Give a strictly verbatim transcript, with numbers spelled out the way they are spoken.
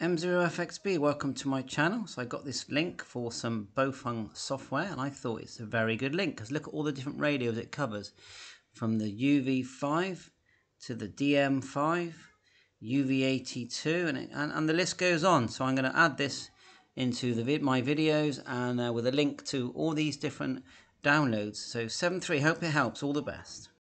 M zero F X B, welcome to my channel. So I got this link for some Baofeng software and I thought it's a very good link because look at all the different radios it covers, from the U V five to the D M five, U V eighty-two, and, it, and, and the list goes on. So I'm going to add this into the vid my videos and uh, with a link to all these different downloads. So seven three, hope it helps, all the best.